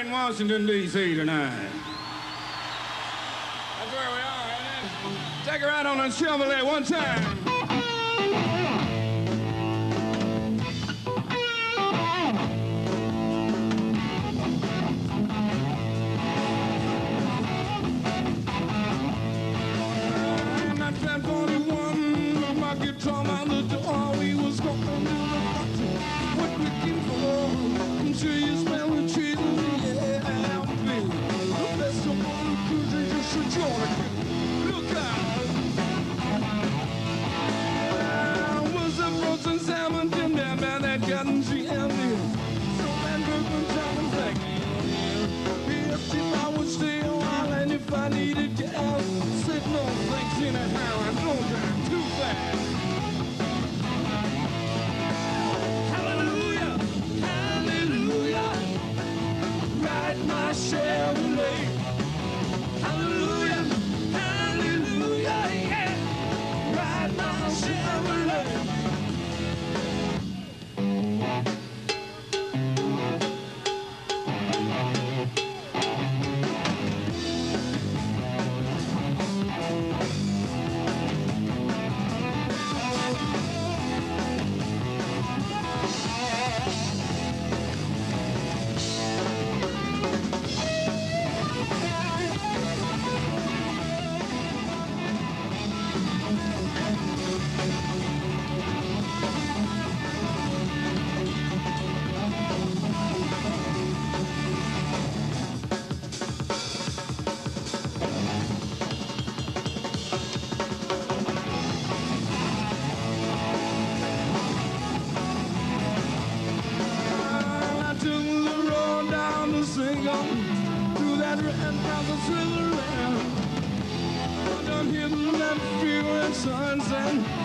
in Washington, D.C. tonight. That's where we are, isn't it? Take a ride on a Chevrolet one time. Through that red house of Switzerland, I done hit that feeling sunset.